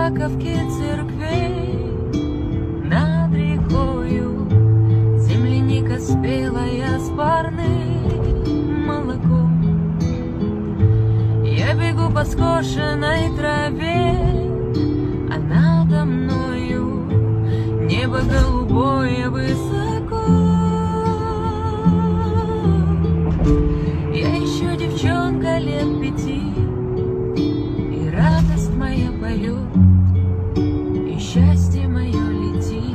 маковки церквей над рекою земляника спелая с парным молоком. Я бегу по скошенной траве, а надо мною небо голубое высоко. Я еще девчонка лет 5, и радость моя поет, и счастье мое летит.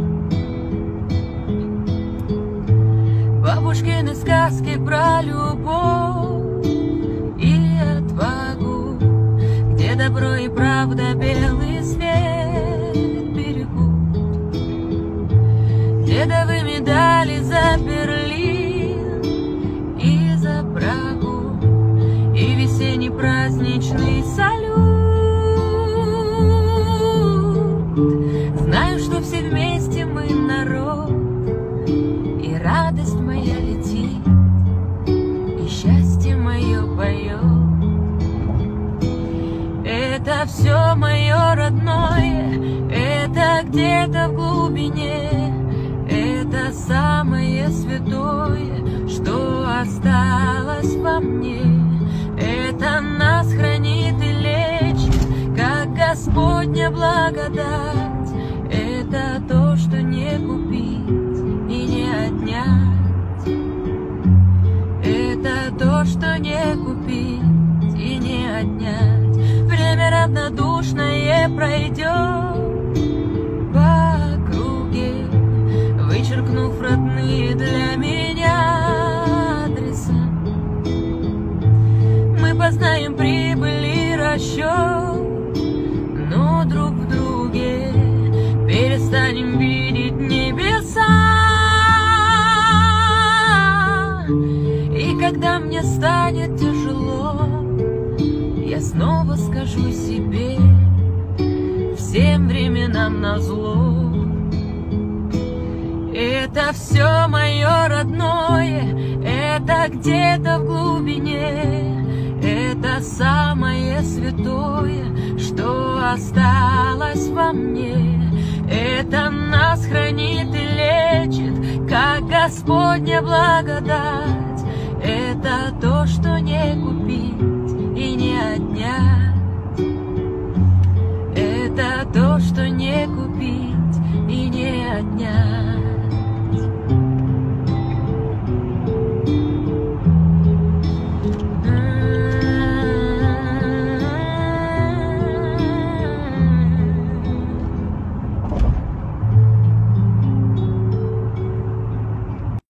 Бабушкины сказки про любовь и отвагу, где добро и правда белый свет берегут. Дедовы медали за Берлин и за Прагу, и весенний праздничный салют. Знаю, что все вместе мы народ, и радость моя летит, и счастье мое поет. Это все мое родное, это где-то в глубине, это самое святое, что осталось во мне. Это нас хранит и лечит, как Господня благодать. Это то, что не купить и не отнять. Это то, что не купить и не отнять. Время равнодушное пройдет по округе, вычеркнув родные для меня адреса. Мы познаем прибыль и расчет, но друг в друге перестанем видеть небеса. И когда мне станет тяжело, я снова скажу себе: всем временам назло. Это все мое родное, это где-то в глубине, это самое святое, что осталось во мне. Это нас хранит и лечит, как Господня благодать. Это то, что не купить и не отнять. Это то, что не купить и не отнять.